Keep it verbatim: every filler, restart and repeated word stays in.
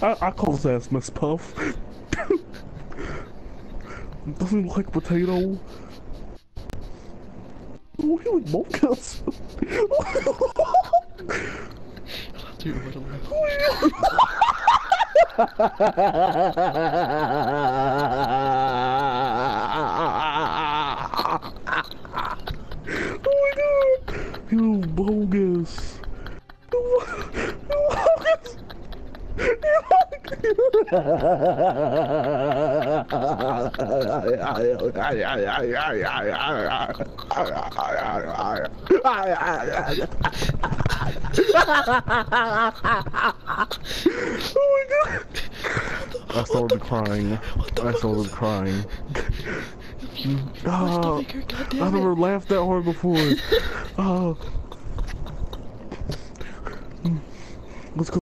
I, I call his ass Miss Puff. Doesn't he look like a potato? Oh, he like Mocus. Dude, what a laugh. Oh my god! You bogus. You bogus. Oh my god! I started crying. I started crying. Oh, I never laughed that hard before. Oh. Let's go.